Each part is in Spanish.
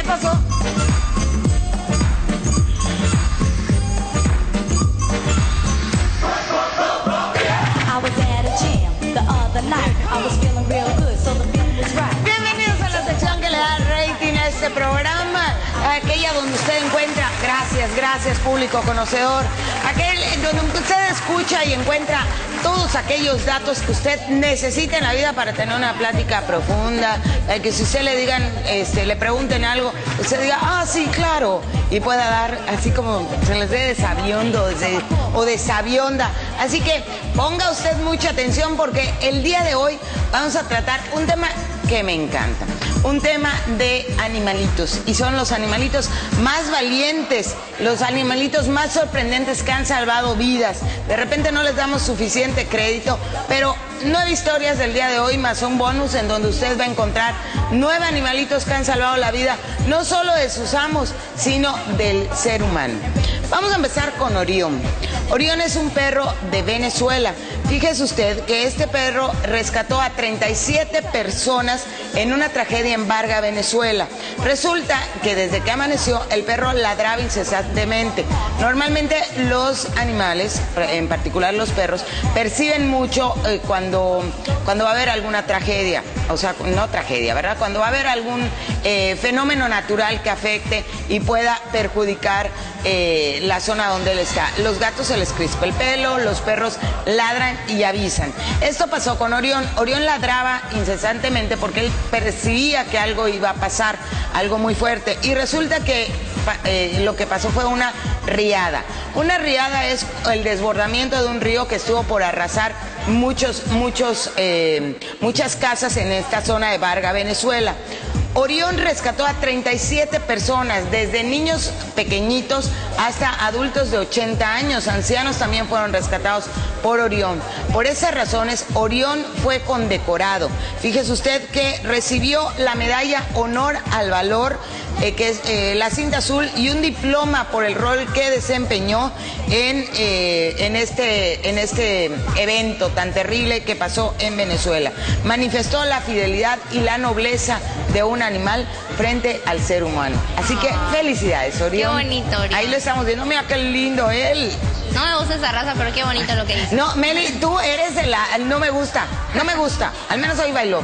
pasó? Bienvenidos a la sección que le da rating a este programa, aquella donde usted encuentra, gracias público conocedor, aquel donde usted escucha y encuentra todos aquellos datos que usted necesita en la vida para tener una plática profunda, que si usted le digan, le pregunten algo, usted diga, ah, sí, claro, y pueda dar así como se les dé de sabiondo o de sabionda. Así que ponga usted mucha atención porque el día de hoy vamos a tratar un tema que me encanta. Un tema de animalitos, y son los animalitos más valientes, los animalitos más sorprendentes que han salvado vidas. De repente no les damos suficiente crédito, pero 9 historias del día de hoy más un bonus en donde usted va a encontrar 9 animalitos que han salvado la vida, no solo de sus amos, sino del ser humano. Vamos a empezar con Orión. Orión es un perro de Venezuela. Fíjese usted que este perro rescató a 37 personas en una tragedia en Vargas, Venezuela. Resulta que desde que amaneció el perro ladraba incesantemente. Normalmente los animales, en particular los perros, perciben mucho cuando va a haber alguna tragedia. O sea, no tragedia, ¿verdad? Cuando va a haber algún fenómeno natural que afecte y pueda perjudicar la zona donde él está. Los gatos se les crispa el pelo, los perros ladran y avisan. Esto pasó con Orión. Orión ladraba incesantemente porque él percibía que algo iba a pasar, algo muy fuerte. Y resulta que lo que pasó fue una riada. Una riada es el desbordamiento de un río que estuvo por arrasar muchas casas en esta zona de Vargas, Venezuela. Orión rescató a 37 personas, desde niños pequeñitos hasta adultos de 80 años. Ancianos también fueron rescatados por Orión. Por esas razones, Orión fue condecorado. Fíjese usted que recibió la medalla Honor al Valor, que es la cinta azul, y un diploma por el rol que desempeñó en este evento tan terrible que pasó en Venezuela. Manifestó la fidelidad y la nobleza de un animal frente al ser humano. Así que felicidades, Orión. Qué bonito, Orión. Ahí lo estamos viendo. Mira qué lindo él. No me gusta esa raza, pero qué bonito lo que dice. No, Meli, tú eres de la... No me gusta. Al menos hoy bailó.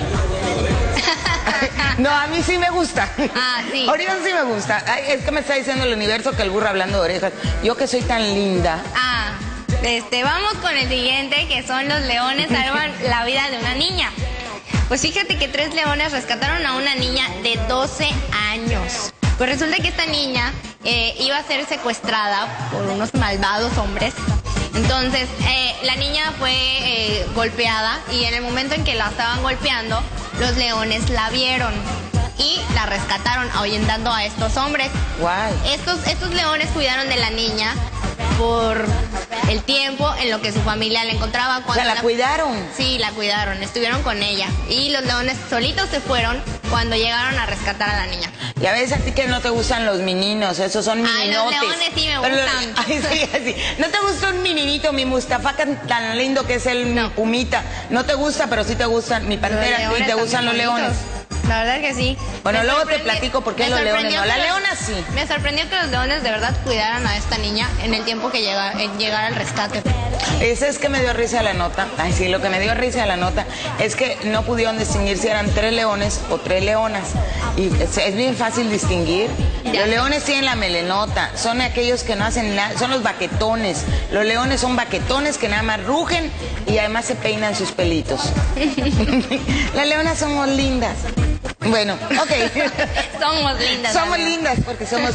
No, a mí sí me gusta. Ah, sí. Orión sí me gusta. Ay, es que me está diciendo el universo que el burro hablando de orejas. Yo que soy tan linda. Vamos con el siguiente, que son los leones salvan la vida de una niña. Pues fíjate que 3 leones rescataron a una niña de 12 años. Pues resulta que esta niña iba a ser secuestrada por unos malvados hombres. Entonces, la niña fue golpeada, y en el momento en que la estaban golpeando, los leones la vieron y la rescataron ahuyentando a estos hombres. Guay. Estos leones cuidaron de la niña por el tiempo en lo que su familia la encontraba. O sea, ¿la cuidaron? Sí, la cuidaron, estuvieron con ella. Y los leones solitos se fueron cuando llegaron a rescatar a la niña. Y a veces a ti que no te gustan los mininos, esos son mininotes. Ay, los leones sí me gustan. Ay, sí, así. ¿No te gusta un mininito, mi Mustafa tan lindo que es mi pumita? No te gusta, pero sí te gustan mi pantera, y te gustan los leones. La verdad que sí. Bueno, luego te platico por qué los leones no. La leona sí. Me sorprendió que los leones de verdad cuidaran a esta niña en el tiempo que llegara el rescate. Ese es que me dio risa la nota. Ay, sí, lo que me dio risa de la nota es que no pudieron distinguir si eran 3 leones o 3 leonas. Y es bien fácil distinguir. Los leones tienen la melenota, son aquellos que no hacen nada, son los baquetones. Los leones son baquetones que nada más rugen y además se peinan sus pelitos. Las leonas somos lindas. Bueno, ok. Somos lindas. Somos lindas porque somos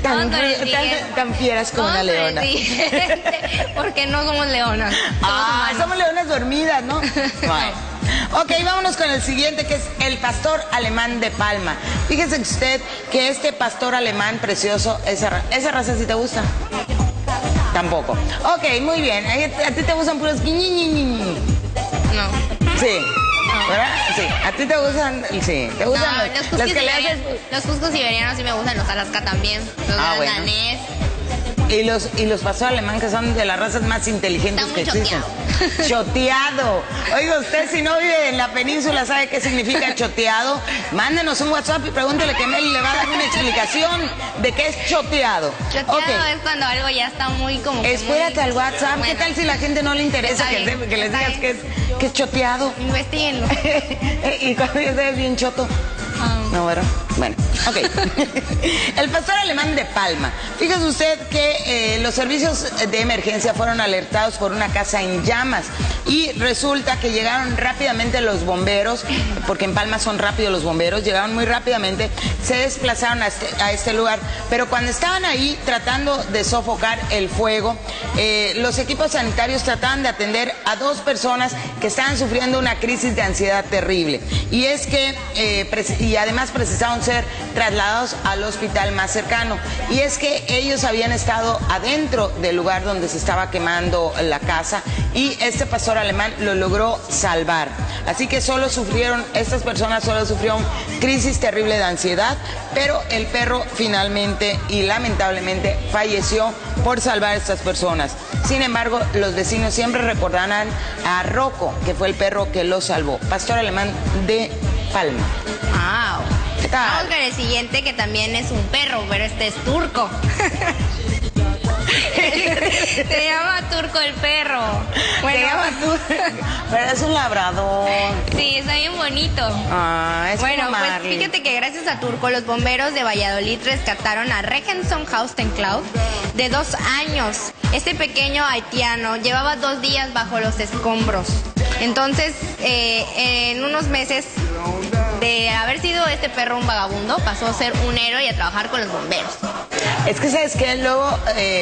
tan fieras como una leona. Porque no somos leonas. Somos leonas dormidas, ¿no? Bueno. Ok, vámonos con el siguiente, que es el pastor alemán de Palma. Fíjese usted que este pastor alemán precioso, esa raza sí te gusta. Tampoco. Ok, muy bien. ¿A ti te gustan puros guiñiñiñi? No. Sí. ¿Verdad? Sí. ¿A ti te gustan? Sí. ¿Te gustan los que le haces? Los cuscos siberianos sí me gustan, los Alaska también. Los danés. Y los pastor alemán, que son de las razas más inteligentes que existen. Choteado. Oiga, usted si no vive en la península, ¿sabe qué significa choteado? Mándenos un WhatsApp y pregúntele que Meli le va a dar una explicación de qué es choteado. Choteado es cuando algo ya está muy como... Espérate al WhatsApp. Bueno, ¿qué tal si la gente no le interesa que les digas que es choteado? Investíguenlo. Y cuando ya esté bien choto. No, ¿verdad? Bueno, ok. El pastor alemán de Palma. Fíjese usted que los servicios de emergencia fueron alertados por una casa en llamas y resulta que llegaron rápidamente los bomberos, porque en Palma son rápidos los bomberos, llegaron muy rápidamente, se desplazaron a este lugar, pero cuando estaban ahí tratando de sofocar el fuego, los equipos sanitarios trataban de atender a 2 personas que estaban sufriendo una crisis de ansiedad terrible. Y es que, y además precisaron ser trasladados al hospital más cercano. Y es que ellos habían estado adentro del lugar donde se estaba quemando la casa y este pastor alemán lo logró salvar. Así que estas personas solo sufrieron crisis terrible de ansiedad, pero el perro finalmente y lamentablemente falleció por salvar a estas personas. Sin embargo, los vecinos siempre recordarán a Rocco, que fue el perro que lo salvó. Pastor alemán de Palma. Wow. Vamos con el siguiente, que también es un perro, pero este es turco. Se llama Turco el perro. Bueno, se llama Turco, pero es un labrador. Sí, está bien bonito. Es bueno, pues fíjate que gracias a Turco, los bomberos de Valladolid rescataron a Regenson Haustencloud, de 2 años. Este pequeño haitiano llevaba 2 días bajo los escombros. Entonces, en unos meses de haber sido este perro un vagabundo, pasó a ser un héroe y a trabajar con los bomberos. Es que, ¿sabes qué? Luego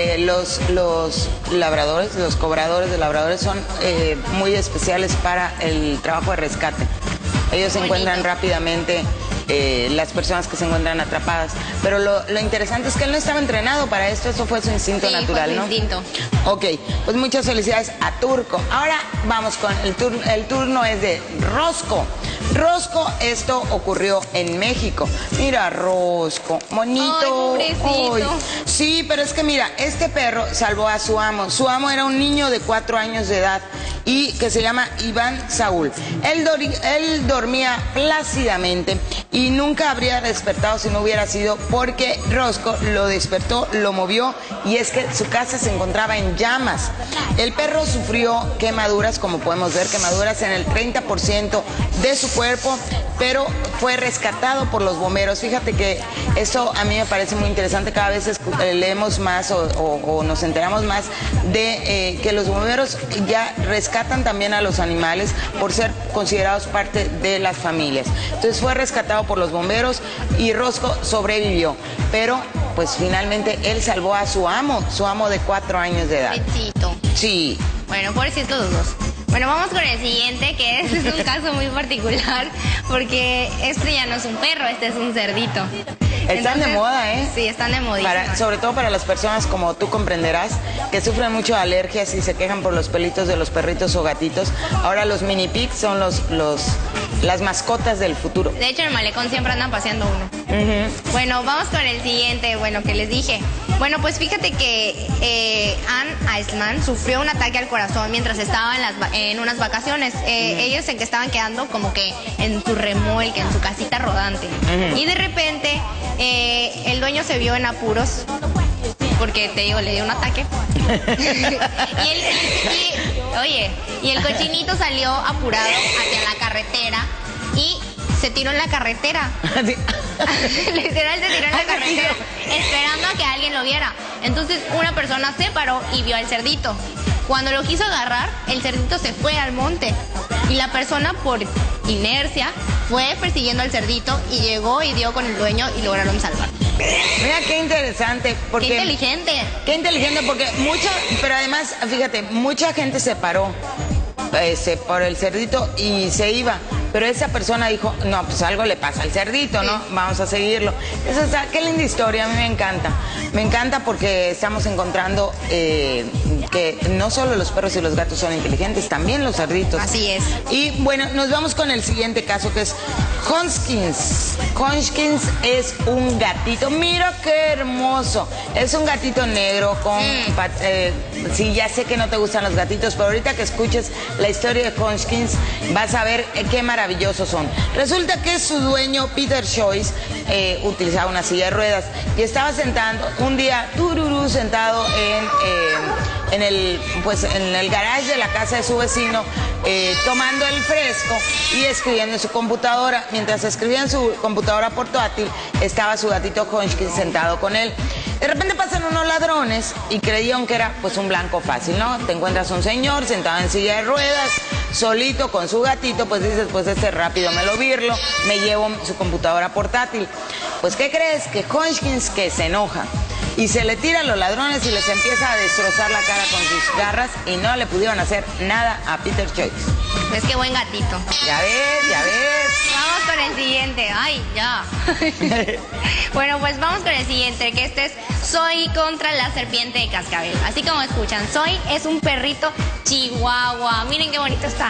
los labradores, los cobradores de labradores son muy especiales para el trabajo de rescate. Ellos encuentran rápidamente las personas que se encuentran atrapadas. Pero lo interesante es que él no estaba entrenado para esto, eso fue su instinto natural, fue su instinto. Ok, pues muchas felicidades a Turco. Ahora vamos con el turno es de Rosco. Rosco, esto ocurrió en México. Mira, Rosco, bonito. Ay, pobrecito. Ay, sí, pero es que mira, este perro salvó a su amo. Su amo era un niño de 4 años de edad y que se llama Iván Saúl. Él dormía plácidamente y nunca habría despertado si no hubiera sido porque Rosco lo despertó, lo movió, y es que su casa se encontraba en llamas. El perro sufrió quemaduras, como podemos ver, quemaduras en el 30% de su cuerpo, pero fue rescatado por los bomberos. Fíjate que eso a mí me parece muy interesante. Cada vez leemos más o nos enteramos más de que los bomberos ya rescatan también a los animales por ser considerados parte de las familias. Entonces fue rescatado por los bomberos y Rosco sobrevivió, pero pues finalmente él salvó a su amo de 4 años de edad. Pobrecito. Sí. Bueno, pobrecitos los dos. Bueno, vamos con el siguiente, que es un caso muy particular, porque este ya no es un perro, este es un cerdito. Están de moda, ¿eh? Sí, están de modísima. Sobre todo para las personas, como tú comprenderás, que sufren mucho de alergias y se quejan por los pelitos de los perritos o gatitos. Ahora los mini pigs son las mascotas del futuro. De hecho, en el malecón siempre andan paseando uno. Bueno, vamos con el siguiente, que les dije. Bueno, pues fíjate que Ann Iceman sufrió un ataque al corazón mientras estaba en unas vacaciones. Ellos se estaban quedando como que en su remolque, en su casita rodante. Y de repente el dueño se vio en apuros porque, te digo, le dio un ataque. y el cochinito salió apurado hacia la carretera y se tiró en la carretera. Literal se tiró en la carretera, esperando a que alguien lo viera. Entonces una persona se paró y vio al cerdito. Cuando lo quiso agarrar, el cerdito se fue al monte. Y la persona, por inercia, fue persiguiendo al cerdito y llegó y dio con el dueño y lograron salvar. Mira qué interesante. Porque, qué inteligente. Qué inteligente, porque pero además, fíjate, mucha gente se paró por el cerdito y se iba. Pero esa persona dijo, no, pues algo le pasa al cerdito, ¿no? Vamos a seguirlo. Qué linda historia, a mí me encanta. Me encanta porque estamos encontrando que no solo los perros y los gatos son inteligentes, también los cerditos. Así es. Y bueno, nos vamos con el siguiente caso, que es Hoskins. Conchkins es un gatito, mira qué hermoso. Es un gatito negro con... sí, ya sé que no te gustan los gatitos, pero ahorita que escuches la historia de Conchkins vas a ver qué maravillosos son. Resulta que su dueño, Peter Choice, utilizaba una silla de ruedas y estaba sentado un día, sentado en el garage de la casa de su vecino, tomando el fresco y escribiendo en su computadora. Mientras escribía en su computadora portátil, estaba su gatito Conchkins sentado con él. De repente pasan unos ladrones y creyeron que era pues un blanco fácil, ¿no? Te encuentras un señor sentado en silla de ruedas, solito con su gatito, pues dices, pues este rápido me lo birlo, me llevo su computadora portátil. Pues ¿qué crees? Que Conchkins, que se enoja y se le tira a los ladrones y les empieza a destrozar la cara con sus garras y no le pudieron hacer nada a Peter Choice. Pues qué buen gatito. Ya ves, ya ves. Vamos con el siguiente. Ay, ya. Bueno, pues vamos con el siguiente, que este es Zoe contra la serpiente de cascabel. Así como escuchan, Zoe es un perrito chihuahua. Miren qué bonito está.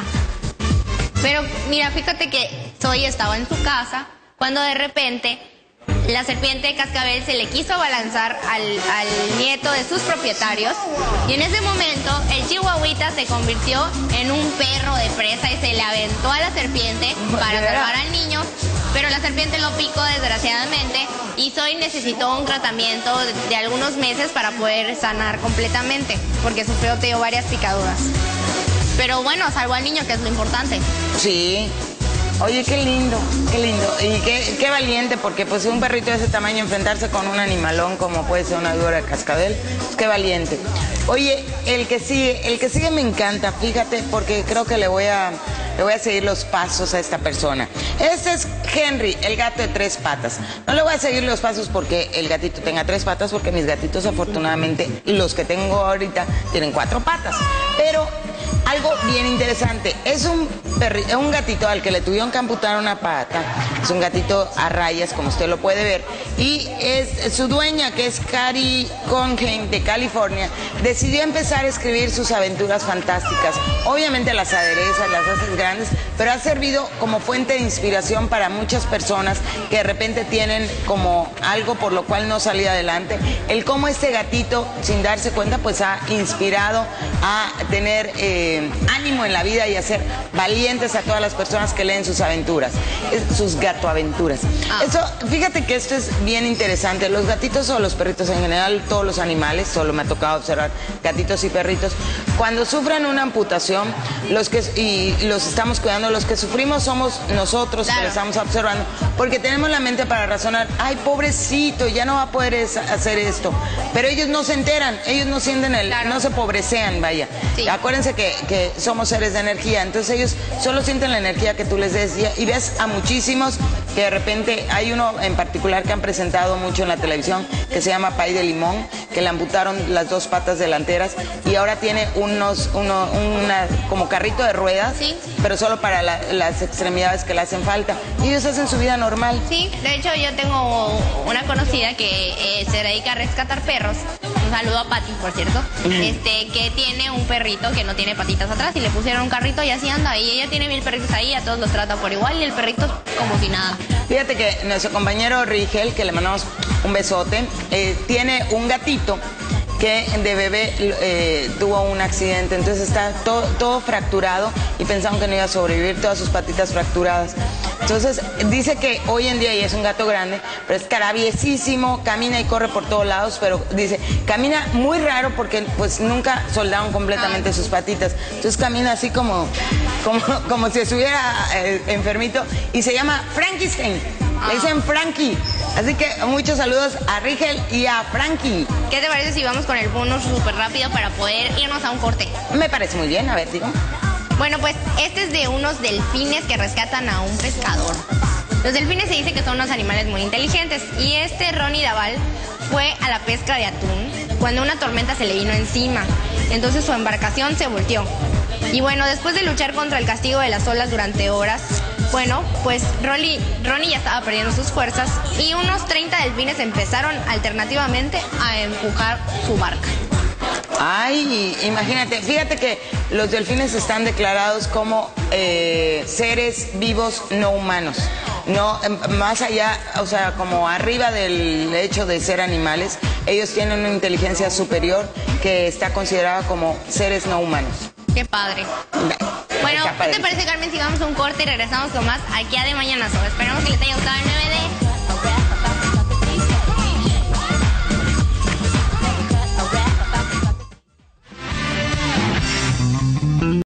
Pero mira, fíjate que Zoe estaba en su casa cuando de repente la serpiente de cascabel se le quiso abalanzar al nieto de sus propietarios y en ese momento el chihuahuita se convirtió en un perro de presa y se le aventó a la serpiente para salvar al niño, pero la serpiente lo picó desgraciadamente y Zoe necesitó un tratamiento de algunos meses para poder sanar completamente porque sufrió varias picaduras. Pero bueno, salvó al niño, que es lo importante. Sí. Oye, qué lindo, qué lindo. Y qué valiente, porque pues un perrito de ese tamaño enfrentarse con un animalón como puede ser una víbora de cascabel, pues qué valiente. Oye, el que sigue me encanta, fíjate, porque creo que le voy a seguir los pasos a esta persona. Este es Henry, el gato de 3 patas. No le voy a seguir los pasos porque el gatito tenga 3 patas, porque mis gatitos afortunadamente, los que tengo ahorita, tienen 4 patas. Pero algo bien interesante, es un gatito al que le tuvieron que amputar una pata, es un gatito a rayas, como usted lo puede ver, y su dueña, que es Cari Conheim de California, decidió empezar a escribir sus aventuras fantásticas. Obviamente las aderezas, las haces grandes, pero ha servido como fuente de inspiración para muchas personas que de repente tienen como algo por lo cual no salía adelante. El cómo este gatito, sin darse cuenta, pues ha inspirado a tener ánimo en la vida y a ser valientes a todas las personas que leen sus aventuras, sus gatoaventuras. Eso, fíjate que esto es bien interesante. Los gatitos o los perritos en general, todos los animales, solo me ha tocado observar gatitos y perritos, cuando sufren una amputación, los estamos cuidando, los que sufrimos somos nosotros, claro, que lo estamos observando, porque tenemos la mente para razonar, ay, pobrecito, ya no va a poder hacer esto. Pero ellos no se enteran, ellos no sienten claro, no se pobrecean, vaya. Sí. Acuérdense que somos seres de energía, entonces ellos solo sienten la energía que tú les des y ves a muchísimos que de repente, hay uno en particular que han presentado mucho en la televisión que se llama Pay de Limón, que le amputaron las 2 patas delanteras y ahora tiene como carrito de ruedas, sí, pero solo para las extremidades que le hacen falta y ellos hacen su vida normal. Sí, de hecho yo tengo una conocida que se dedica a rescatar perros. Un saludo a Pati, por cierto, que tiene un perrito que no tiene patitas atrás y le pusieron un carrito y así anda. Y ella tiene 1000 perritos ahí, a todos los trata por igual y el perrito como si nada. Fíjate que nuestro compañero Rigel, que le mandamos un besote, tiene un gatito que de bebé tuvo un accidente, entonces está todo fracturado y pensaron que no iba a sobrevivir, todas sus patitas fracturadas. Entonces dice que hoy en día, y es un gato grande, pero es carabiesísimo, camina y corre por todos lados, pero dice, camina muy raro porque pues nunca soldaron completamente sus patitas. Entonces camina así como si estuviera enfermito y se llama Frankenstein. Le dicen Frankie. Así que muchos saludos a Rigel y a Frankie. ¿Qué te parece si vamos con el bonus súper rápido para poder irnos a un corte? Me parece muy bien, a ver, digo. Bueno, pues este es de unos delfines que rescatan a un pescador. Los delfines se dice que son unos animales muy inteligentes y Ronnie Daval fue a la pesca de atún cuando una tormenta se le vino encima. Entonces su embarcación se volteó. Y bueno, después de luchar contra el castigo de las olas durante horas, bueno, pues Ronnie ya estaba perdiendo sus fuerzas y unos 30 delfines empezaron alternativamente a empujar su barca. Ay, imagínate, fíjate que los delfines están declarados como seres vivos no humanos. no, más allá, o sea, como arriba del hecho de ser animales, ellos tienen una inteligencia superior que está considerada como seres no humanos. Qué padre. Bueno, ¿qué te parece, Carmen, si vamos a un corte y regresamos con más aquí a De Mañanazo? Esperamos que les haya gustado el 9D.